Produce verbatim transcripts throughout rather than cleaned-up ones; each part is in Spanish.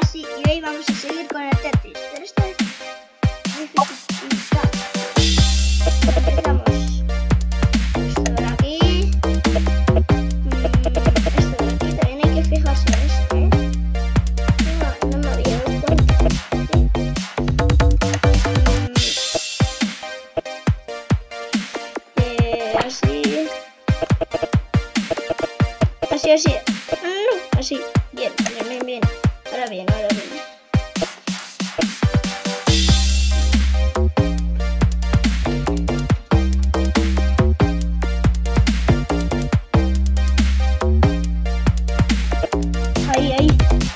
así y hoy vamos a seguir con el Tetris, pero esta vez dificultad. Empezamos. Esto de aquí. Mm, esto de aquí también hay que fijarse en esto, ¿eh? No, no me había dado cuenta. Mm, eh, así. Así, así. No, así. Bien, bien, bien, bien. Ahora bien, ahora bien. Ahí, ahí.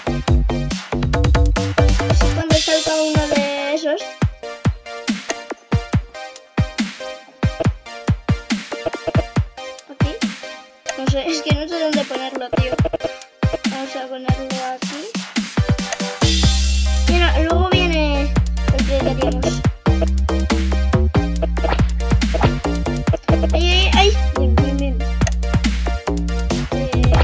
Así cuando salga uno de esos. Aquí. No sé, es que no sé dónde ponerlo, tío. Vamos a ponerlo aquí. Mira, luego viene el que queríamos. Ahí, ahí, ahí. Bien, bien, bien. Eh...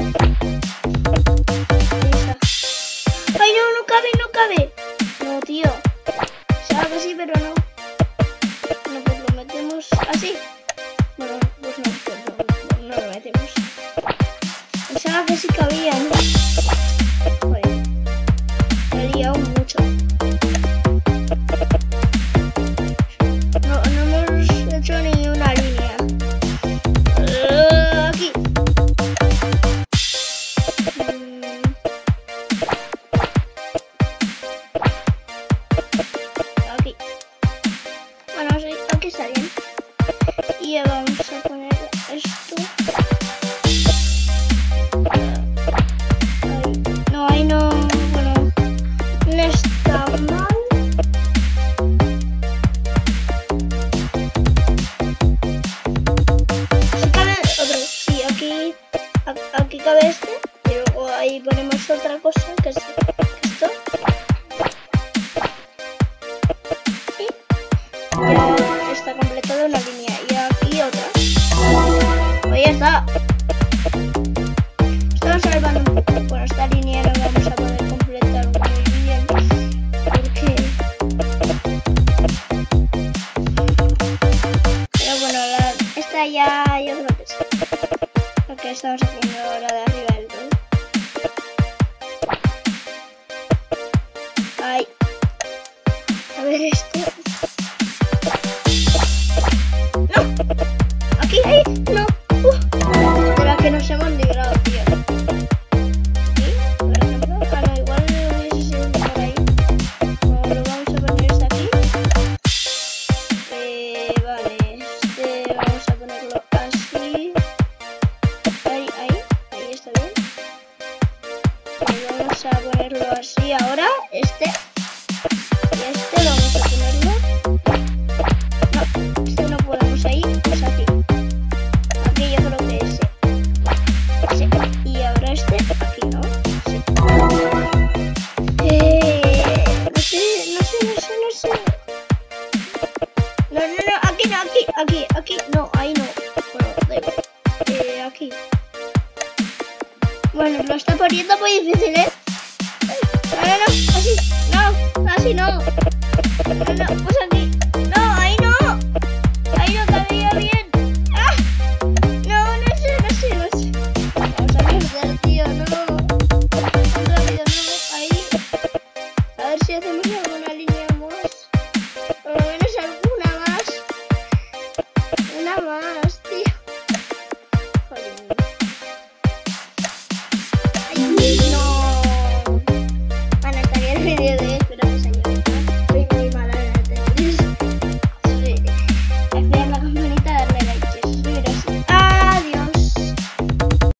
Ahí está. Ay, no, no cabe, no cabe. No, tío. Sabe que sí, pero no. No, pues lo metemos así. Bueno, pues no, pues no, no, no lo metemos. Pensaba que sí cabía, ¿no? Joder. Me he liado mucho. No, no hemos hecho ni una línea. Uh, aquí. Mm. Aquí. Bueno, sí, aquí está bien. Y ya vamos a poner esto. No, ahí no, bueno, no está mal. Si cabe otro, sí, aquí, aquí cabe este, y luego ahí ponemos otra cosa, que es esto. Y ya está completada una línea, y aquí otra. Pues ya está. Estamos salvando un poco. Bueno, esta línea no vamos a poder completar muy bien porque... Pero bueno, la... esta ya yo creo que sí. Lo que estamos haciendo ahora de arriba del todo. Ay. A ver este. No. Aquí, ahí. No. Uh. Espera que nos hemos librado, tío. Vamos a ponerlo así ahora, este y este vamos a ponerlo. No, este no podemos ahí, es aquí. Aquí yo creo que ese. Ese. Y ahora este, aquí, ¿no? Sí. Eh, no sé, no sé, no sé, no sé. No, no, no, aquí no, aquí, aquí, aquí, no, ahí no. Bueno, da igual. Eh, aquí. Bueno, lo está poniendo muy difícil, ¿eh? No, no, no, así, no, así no. No, no, pues aquí. No, ahí no. Ahí no cabía bien. ¡Ah! No, no sé, no sé, no sé. Vamos a perder, tío, no. Rápido, no, ahí. A ver si hacemos alguna línea más. Por lo menos alguna más. Una más, tío. Joder. Ay,